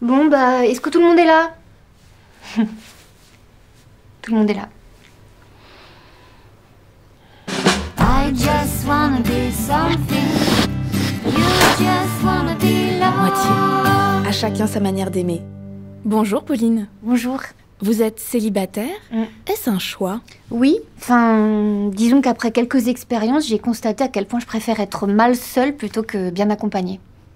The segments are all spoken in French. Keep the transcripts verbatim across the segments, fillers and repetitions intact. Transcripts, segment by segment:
Bon, bah, est-ce que tout le monde est là? Tout le monde est là. I just wanna be something. You just wanna be loved. Moitié. À chacun sa manière d'aimer. Bonjour Pauline. Bonjour. Vous êtes célibataire? Mm. Est-ce un choix? Oui, enfin, disons qu'après quelques expériences, j'ai constaté à quel point je préfère être mal seule plutôt que bien accompagnée.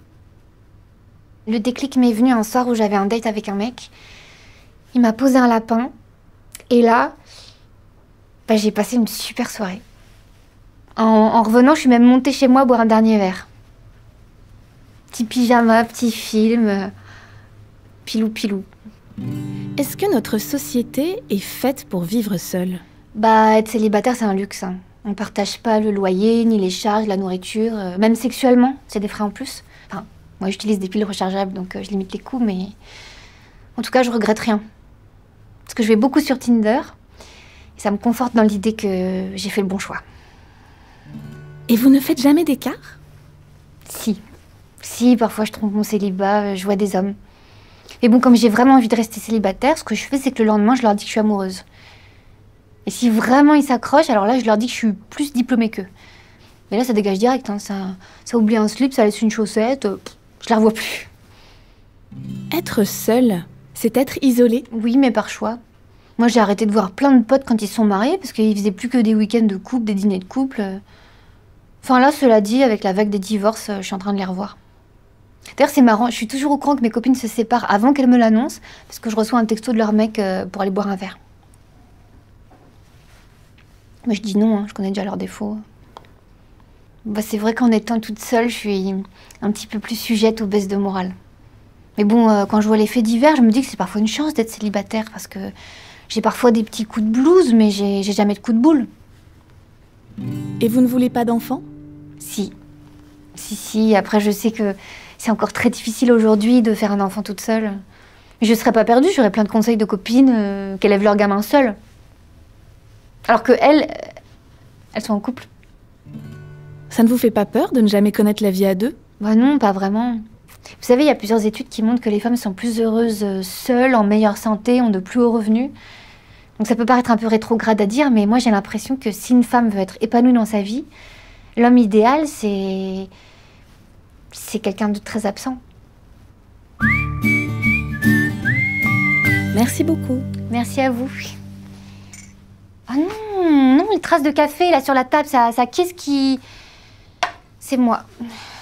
Le déclic m'est venu un soir où j'avais un date avec un mec. Il m'a posé un lapin. Et là, bah, j'ai passé une super soirée. En, en revenant, je suis même montée chez moi boire un dernier verre. Petit pyjama, petit film, euh, pilou pilou. Est-ce que notre société est faite pour vivre seule? Bah, être célibataire, c'est un luxe. Hein. On partage pas le loyer, ni les charges, la nourriture. euh, même sexuellement, c'est des frais en plus. Enfin, moi, j'utilise des piles rechargeables, donc euh, je limite les coûts, mais... En tout cas, je regrette rien. Parce que je vais beaucoup sur Tinder, et ça me conforte dans l'idée que j'ai fait le bon choix. Et vous ne faites jamais d'écart? Si. Si, parfois je trompe mon célibat, je vois des hommes. Mais bon, comme j'ai vraiment envie de rester célibataire, ce que je fais, c'est que le lendemain, je leur dis que je suis amoureuse. Et si vraiment ils s'accrochent, alors là, je leur dis que je suis plus diplômée qu'eux. Mais là, ça dégage direct, hein. ça, ça oublie un slip, ça laisse une chaussette, euh, pff, je la revois plus. Être seule, c'est être isolée? Oui, mais par choix. Moi, j'ai arrêté de voir plein de potes quand ils se sont mariés, parce qu'ils faisaient plus que des week-ends de couple, des dîners de couple. Enfin là, cela dit, avec la vague des divorces, je suis en train de les revoir. D'ailleurs, c'est marrant, je suis toujours au courant que mes copines se séparent avant qu'elles me l'annoncent, parce que je reçois un texto de leur mec euh, pour aller boire un verre. Moi, je dis non, hein, je connais déjà leurs défauts. Bah, c'est vrai qu'en étant toute seule, je suis un petit peu plus sujette aux baisses de morale. Mais bon, euh, quand je vois les faits divers, je me dis que c'est parfois une chance d'être célibataire, parce que j'ai parfois des petits coups de blues, mais j'ai j'ai jamais de coups de boule. Et vous ne voulez pas d'enfant? Si. Si, si. Après, je sais que c'est encore très difficile aujourd'hui de faire un enfant toute seule. Mais je serais pas perdue, j'aurais plein de conseils de copines euh, qui élèvent leur gamin seules. Alors que elles, elles sont en couple. Ça ne vous fait pas peur de ne jamais connaître la vie à deux? Bah non, pas vraiment. Vous savez, il y a plusieurs études qui montrent que les femmes sont plus heureuses seules, en meilleure santé, ont de plus hauts revenus. Donc ça peut paraître un peu rétrograde à dire, mais moi j'ai l'impression que si une femme veut être épanouie dans sa vie, l'homme idéal, c'est... c'est quelqu'un de très absent. Merci beaucoup. Merci à vous. Ah non, non, les traces de café là sur la table, ça, ça qu'est-ce qui... C'est moi.